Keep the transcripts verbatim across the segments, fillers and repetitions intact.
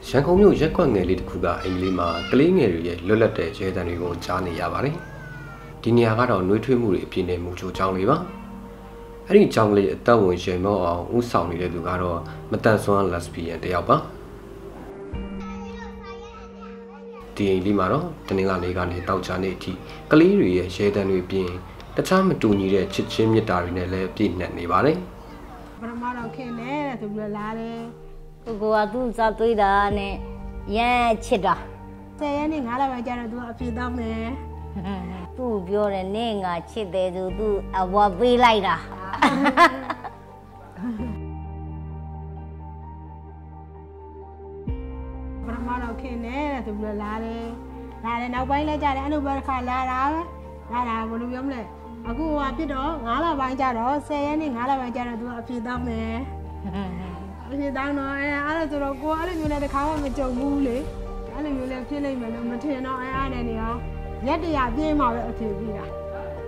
ရန်ကုန်မြို့ရက်ကွက်ငယ်လေးတစ်ခုကအင်္ဂလိပ်မှာကလေးငယ်တွေရဲ့လွတ်လပ်တဲ့ရဲတံတွေကိုကြားနေရပါတယ်။ဒီနေရာကတော့နှွေးထွေးမှုတွေအပြည့်နဲ့မူချိုကျောင်းလေးပါ။အဲ့ဒီကျောင်းလေးအသက်ဝင်ရှင်မောအောင်ဦးဆောင်နေတဲ့သူကတော့မတန်ဆွမ်းလက်စပီယန်တယောက်ပါ။ဒီအင်္ဂလိပ်မှာတော့တနင်္လာနေ့ကနေတောက်ချာနေ့အထိကလေးတွေရဲ့ရဲတံတွေပြင်တခြားမတူညီတဲ့ချစ်ချင်းမြတ်တာတွေနဲ့လည်းပြည့်နှက်နေပါတယ်။ပထမတော့ခင်နဲ့ဆိုပြီးလာတယ်။ကိုကသူ့စားသွေးတာနဲ့ရမ်းချစ်တာ။ဆယ်ရက်နေ့ငါးလပိုင်းကျတော့သူကအပြေတောင်းတယ်။သူ့ပြောတယ်နင့်ငါချစ်တယ်ဆိုသူအဝပေးလိုက်တာ။ပထမတော့ခင်နဲ့ဆိုပြီးလာတယ်။လာတယ်နောက်ပိုင်းလည်းကြတယ်အဲ့လိုပဲတစ်ခါလာတာပဲ။လာတာဘယ်လိုပြောမလဲ။အခုကဖြစ်တော့ငါးလပိုင်းကျတော့ဆယ်ရက်နေ့ငါးလပိုင်းကျတော့သူကအပြေတောင်းတယ်။အပြေတောင်းတော့အဲအဲ့ဒါဆိုတော့ကိုအဲ့လိုမျိုးလည်းတစ်ခါမှမကြုံဘူးလေအဲ့လိုမျိုးလည်းဖြစ်လိမ့်မယ်လို့မထင်တော့အဲအားနဲ့နေအောင်ရက်တရာပြင်းမှာပဲအထင်ပြီးတာ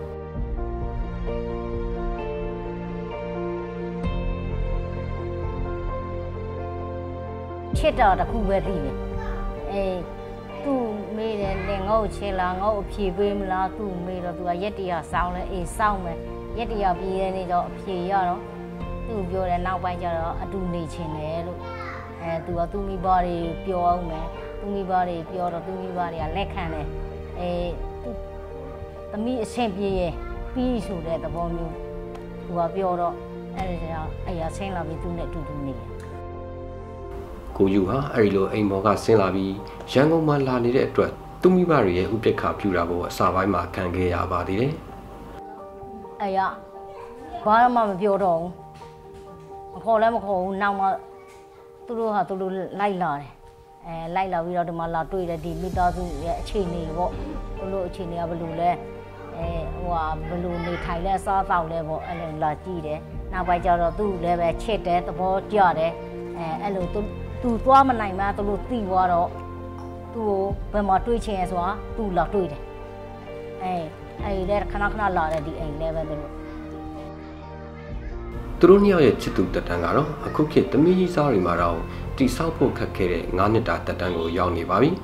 ချစ်တော်တစ်ခုပဲသိတယ်အေးသူ့မေးတယ်လေငါ့ကိုချစ်လားငါ့ကိုဖြေပေးမလားသူ့မေးတော့သူကရက်တရာစောင်းလဲအေးစောင်းမယ်ရက်တရာပြီးတဲ့နေ့တော့အဖြေရတော့သူ့ပြောတယ်နောက်ပိုင်းကျတော့အတူနေချင်တယ်လို့အဲသူကသူ့မိဘတွေပြောအောင်မယ်သူ့မိဘတွေပြောတော့သူ့မိဘတွေကလက်ခံတယ်အဲသူသမီးအဆင်ပြေရဲ့ပြီးဆိုတဲ့သဘောမျိုးသူကပြောတော့အဲဒီတော့အရာဆင်းလာပြီးသူနဲ့အတူတူနေတယ်ကိုယူဟာအဲဒီလိုအိမ်မော်ကဆင်းလာပြီးရန်ကုန်မှာလာနေတဲ့အတွက်သူ့မိဘတွေရဲ့ဥပက္ခပြုတာကိုအစာပိုင်းမှာခံခဲ့ရပါသေးတယ်အဲရဘာမှမပြောတော့ဘူးမခေါ်လည်းမခေါ်ဘူးနောက်မှသူတို့ဟာသူတို့လိုက်လာတယ်အဲလိုက်လာပြီးတော့ဒီမှာလာတွေ့တယ်ဒီမိသားစုရဲ့အခြေအနေပေါ့သူတို့အခြေအနေကဘယ်လိုလဲအဲဟိုဟာဘယ်လိုနေထိုင်လဲစားတောက်လဲပေါ့အဲ့လိုလာကြည့်တယ်နောက်ပိုင်းကျတော့သူ့လည်းပဲချစ်တယ်သဘောကျတယ်အဲအဲ့လိုသူသူသွားမနိုင်မှသူတို့သိသွားတော့သူ့ကိုဘယ်မှာတွေ့ချင်လဲဆိုတာသူ့လာတွေ့တယ်အဲအဲ့ဒီခဏခဏလာတဲ့ဒီအိမ်လည်းပဲသူတို့သူတို့နှစ်ယောက်ရဲ့ချစ်သူတက်တန်းကတော့အခုခေတ်သမီးကြီးစားတွေမှာတော့တိဆောက်ဖို့ခက်ခဲတဲ့ငါးနှစ်တာတက်တန်းကိုရောက်နေပါပြီ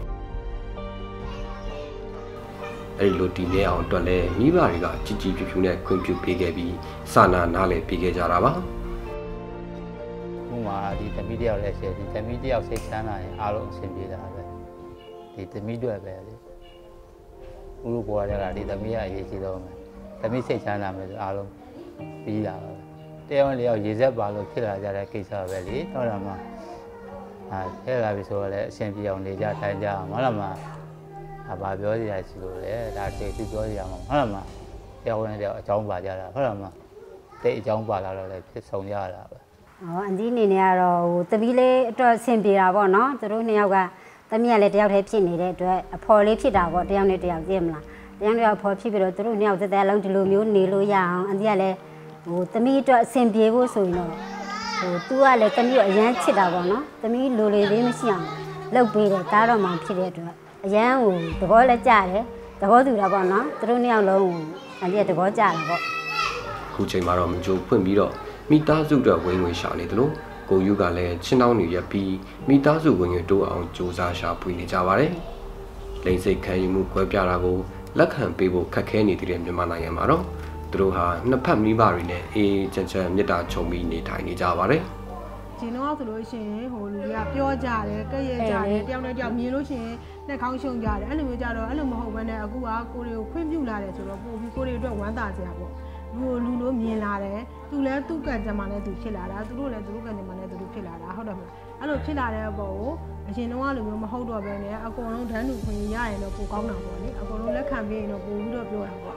။အဲဒီလိုတည်နေအောင်အတွက်လည်းမိဘတွေကကြည်ကြည်ဖြူဖြူနဲ့ခွင့်ပြုပေးခဲ့ပြီးစာနာနားလည်ပေးခဲ့ကြတာပါ။ဥမာဒီသမီးတယောက်လည်းရှိတယ်ဒီသမီးတယောက်စိတ်ချမ်းသာရင်အားလုံးအဆင်ပြေတာပဲ။ဒီသမီးတွေပဲလေ။ဥရုပေါ်ရတာဒီသမီးကအရေးကြီးတော့မယ်။သမီးစိတ်ချမ်းသာမယ်ဆိုအားလုံးပြီးတာပဲ။တရားဝင်လျောက်ရေစက်ပါလို့ဖြစ်လာကြတဲ့ကိစ္စပဲလေဟုတ်လားမအဲထဲလာပြီဆိုတော့လည်းအရှင်ပြေအောင်နေကြထိုင်ကြအောင်ဟုတ်လားမအဘာပြောစရာရှိလို့လဲဒါတိတ်သူပြောစရာမဟုတ်လားမတရားဝင်လျောက်အကြောင်းပါကြတာဟုတ်လားမတိတ်အကြောင်းပါလာတော့လည်းဖြစ်ဆုံးရတာပဲဟောအန်ဒီနေနေကတော့ဟိုတပီးလေးအတွက်အဆင်ပြေတာပေါ့နော်သူတို့နှစ်ယောက်ကတမီးကလည်းတယောက်တည်းဖြစ်နေတဲ့အတွက်အဖော်လေးဖြစ်တာပေါ့တယောက်နဲ့တယောက်သိမလားတယောက်နဲ့တယောက်ဖော်ဖြစ်ပြီးတော့သူတို့နှစ်ယောက်သက်သက်လုံးဒီလိုမျိုးနေလို့ရအောင်အန်ဒီကလည်းဟိုတမီးအတွက်အဆင်ပြေဖို့ဆိုရင်တော့ဟို तू ကလည်းတမီးကိုအရန်ချစ်တာပေါ့နော်တမီးလိုလေလေးမရှိအောင်လုပ်ပေးတယ်ဒါတော့မှဖြစ်တဲ့အတွက်အရန်ဟိုသဘောလည်းကျတယ်သဘောတူတာပေါ့နော်သူတို့နှစ်ယောက်လုံးဟိုအန်ဒီကသဘောကျတာပေါ့ခုချိန်မှာတော့မကြိုဖွင့်ပြီးတော့မိသားစုအတွက်ဝင်ဝင်ရှာနေတယ်လို့ကိုယူကလည်းချင်းတောင်းနေရပြီးမိသားစုဝင်ဝင်တိုးအောင်စူးစမ်းရှာဖွေနေကြပါတယ်လိန်စိတ်ခံယူမှုကွဲပြားတာကိုလက်ခံပေးဖို့ခက်ခဲနေတဲ့မြန်မာနိုင်ငံမှာတော့သူတို့ဟာနှစ်ဖက်မိဘတွေနဲ့အေးချမ်းချမ်းမြတ်တာချုံပြီးနေထိုင်နေကြပါတယ်ဒီတော့ဆိုလို့ရှိရင်ဟိုလူတွေကပြောကြတယ်ကဲ့ရဲ့ကြတယ်တယောက်နဲ့တယောက်မြင်လို့ရှိရင်လက်ခေါင်းရှုံကြတယ်အဲ့လိုမျိုးကြတော့အဲ့လိုမဟုတ်ဘဲနဲ့အခုကကိုတွေကိုခွင့်ပြုလာတယ်ဆိုတော့ပို့ပြီးကိုတွေအတွက်ဝမ်းသာစရာပေါ့လူလူလို့မြင်လာတယ်သူလည်းသူ့ကံကြမ်းမှလည်းသူဖြစ်လာတာသူတို့လည်းသူတို့ကံကြမ်းမှလည်းသူတို့ဖြစ်လာတာဟုတ်တယ်မလားအဲ့လိုဖြစ်လာတဲ့ပုံကိုအရင်တော့လိုမျိုးမဟုတ်တော့ဘဲနဲ့အကုန်လုံးတန်းတူခွင့်ရရင်တော့ပိုကောင်းတာပေါ့လေအကုန်လုံးလက်ခံပြီးရင်တော့ပို့ပြီးတော့ပြောတာပေါ့